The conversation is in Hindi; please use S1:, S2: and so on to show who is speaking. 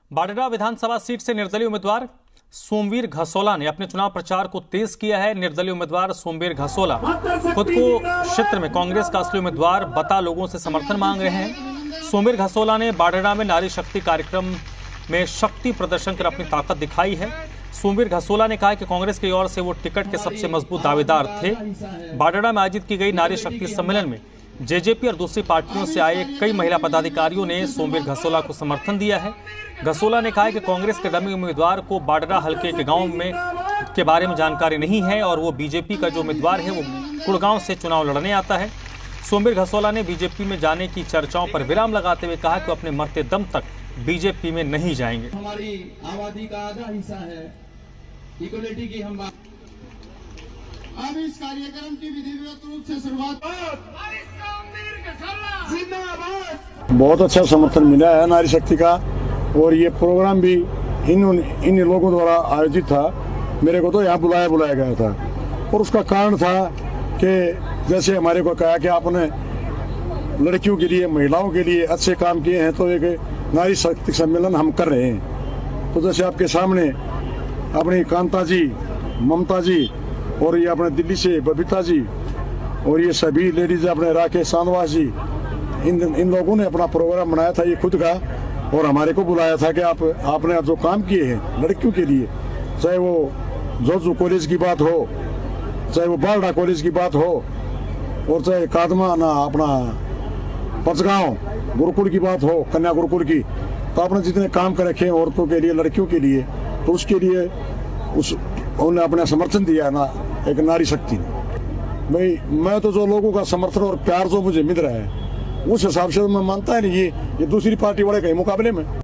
S1: बाडेरा विधानसभा सीट से निर्दलीय उम्मीदवार सोमवीर घसोला ने अपने चुनाव प्रचार को तेज किया है। निर्दलीय उम्मीदवार सोमवीर घसोला खुद को क्षेत्र में कांग्रेस का असली उम्मीदवार बता लोगों से समर्थन मांग रहे हैं। सोमवीर घसोला ने बाडेरा में नारी शक्ति कार्यक्रम में शक्ति प्रदर्शन कर अपनी ताकत दिखाई है। सोमवीर घसोला ने कहा कि कांग्रेस की ओर से वो टिकट के सबसे मजबूत दावेदार थे। बाडेरा में आयोजित की गई नारी शक्ति सम्मेलन में जेजेपी और दूसरी पार्टियों से आए कई महिला पदाधिकारियों ने सोमवीर घसोला को समर्थन दिया है। घसोला ने कहा कि कांग्रेस के डमी उम्मीदवार को बाडेरा हल्के के गांव में के बारे में जानकारी नहीं है और वो बीजेपी का जो उम्मीदवार है वो गुड़गांव से चुनाव लड़ने आता है। सोमवीर घसोला ने बीजेपी में जाने की चर्चाओं पर विराम लगाते हुए कहा कि वो अपने मरते दम तक बीजेपी में नहीं जाएंगे।
S2: हमारी आबादी का आधा हिस्सा है, इक्वलिटी की हम बात। अब इस कार्यक्रम की विधिवत रूप से शुरुआत।
S3: बहुत अच्छा समर्थन मिला है नारी शक्ति का और ये प्रोग्राम भी इन लोगों द्वारा आयोजित था। मेरे को तो यहाँ बुलाया गया था और उसका कारण था कि जैसे हमारे को कहा कि आपने लड़कियों के लिए महिलाओं के लिए अच्छे काम किए हैं तो एक नारी शक्ति सम्मेलन हम कर रहे हैं। तो जैसे आपके सामने अपनी कांता जी, ममता जी और ये अपने दिल्ली से बबीता जी और ये सभी लेडीज अपने राकेश सांदवास जी, इन लोगों ने अपना प्रोग्राम बनाया था ये खुद का और हमारे को बुलाया था कि आपने जो काम किए हैं लड़कियों के लिए, चाहे वो जोजू कॉलेज की बात हो, चाहे वो बालडा कॉलेज की बात हो और चाहे कादमा ना अपना पचगांव गुरुकुल की बात हो, कन्या गुरुकुल की, तो आपने जितने काम कर रखे हैं औरतों के लिए, लड़कियों के लिए, तो उसके लिए उन्होंने अपना समर्थन दिया ना एक नारी शक्ति ने। भाई मैं तो जो लोगों का समर्थन और प्यार जो मुझे मिल रहा है उस हिसाब से मैं मानता है नहीं ये दूसरी पार्टी वाले कहीं मुकाबले में